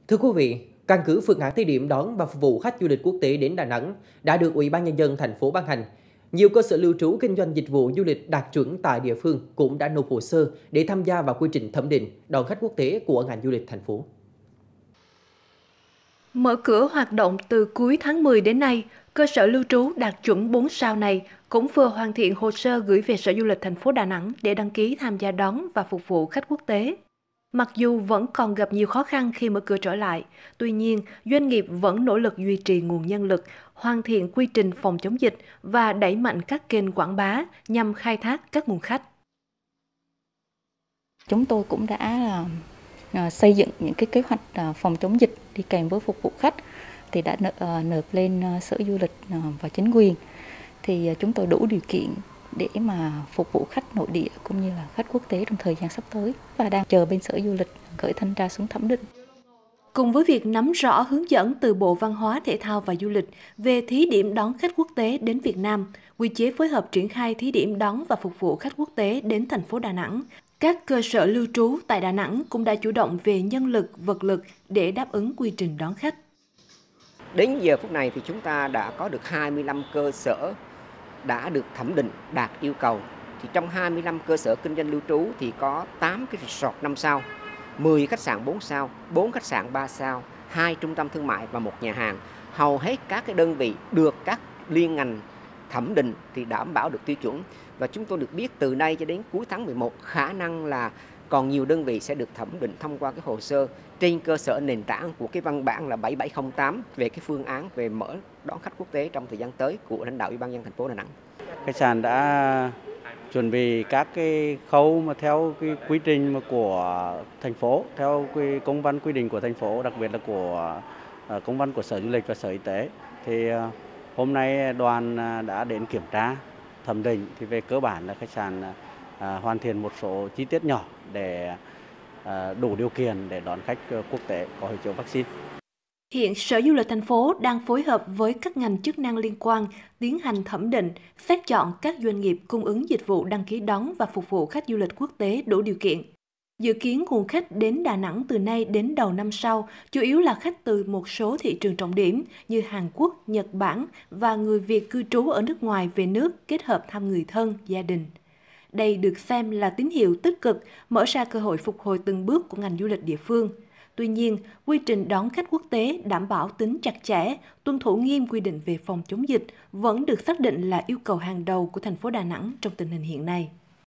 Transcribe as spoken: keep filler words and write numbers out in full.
Thưa quý vị, căn cứ phương án thí điểm đón và phục vụ khách du lịch quốc tế đến Đà Nẵng đã được Ủy ban Nhân dân thành phố ban hành. Nhiều cơ sở lưu trú kinh doanh dịch vụ du lịch đạt chuẩn tại địa phương cũng đã nộp hồ sơ để tham gia vào quy trình thẩm định đón khách quốc tế của ngành du lịch thành phố. Mở cửa hoạt động từ cuối tháng mười đến nay, cơ sở lưu trú đạt chuẩn bốn sao này cũng vừa hoàn thiện hồ sơ gửi về Sở Du lịch thành phố Đà Nẵng để đăng ký tham gia đón và phục vụ khách quốc tế. Mặc dù vẫn còn gặp nhiều khó khăn khi mở cửa trở lại, tuy nhiên doanh nghiệp vẫn nỗ lực duy trì nguồn nhân lực, hoàn thiện quy trình phòng chống dịch và đẩy mạnh các kênh quảng bá nhằm khai thác các nguồn khách. Chúng tôi cũng đã uh, xây dựng những cái kế hoạch uh, phòng chống dịch đi kèm với phục vụ khách thì đã uh, nộp lên uh, Sở Du lịch uh, và chính quyền. Thì uh, chúng tôi đủ điều kiện để mà phục vụ khách nội địa cũng như là khách quốc tế trong thời gian sắp tới và đang chờ bên Sở Du lịch gửi thanh tra xuống thẩm định. Cùng với việc nắm rõ hướng dẫn từ Bộ Văn hóa, Thể thao và Du lịch về thí điểm đón khách quốc tế đến Việt Nam, quy chế phối hợp triển khai thí điểm đón và phục vụ khách quốc tế đến thành phố Đà Nẵng, các cơ sở lưu trú tại Đà Nẵng cũng đã chủ động về nhân lực, vật lực để đáp ứng quy trình đón khách. Đến giờ phút này thì chúng ta đã có được hai mươi lăm cơ sở đã được thẩm định đạt yêu cầu. Thì trong hai mươi lăm cơ sở kinh doanh lưu trú thì có tám cái resort năm sao, mười khách sạn bốn sao, bốn khách sạn ba sao, hai trung tâm thương mại và một nhà hàng. Hầu hết các cái đơn vị được các liên ngành thẩm định thì đảm bảo được tiêu chuẩn. Và chúng tôi được biết từ nay cho đến cuối tháng mười một khả năng là còn nhiều đơn vị sẽ được thẩm định thông qua cái hồ sơ trên cơ sở nền tảng của cái văn bản là bảy bảy không tám về cái phương án về mở đón khách quốc tế trong thời gian tới của lãnh đạo Ủy ban nhân dân thành phố Đà Nẵng. Khách sạn đã chuẩn bị các cái khâu mà theo cái quy trình mà của thành phố, theo cái công văn quy định của thành phố, đặc biệt là của công văn của Sở Du lịch và Sở Y tế. Thì hôm nay đoàn đã đến kiểm tra, thẩm định thì về cơ bản là khách sạn à, hoàn thiện một số chi tiết nhỏ để à, đủ điều kiện để đón khách quốc tế có hộ chiếu vaccine. Hiện Sở Du lịch thành phố đang phối hợp với các ngành chức năng liên quan tiến hành thẩm định, xét chọn các doanh nghiệp cung ứng dịch vụ đăng ký đón và phục vụ khách du lịch quốc tế đủ điều kiện. Dự kiến nguồn khách đến Đà Nẵng từ nay đến đầu năm sau chủ yếu là khách từ một số thị trường trọng điểm như Hàn Quốc, Nhật Bản và người Việt cư trú ở nước ngoài về nước kết hợp thăm người thân, gia đình. Đây được xem là tín hiệu tích cực, mở ra cơ hội phục hồi từng bước của ngành du lịch địa phương. Tuy nhiên, quy trình đón khách quốc tế đảm bảo tính chặt chẽ, tuân thủ nghiêm quy định về phòng chống dịch vẫn được xác định là yêu cầu hàng đầu của thành phố Đà Nẵng trong tình hình hiện nay.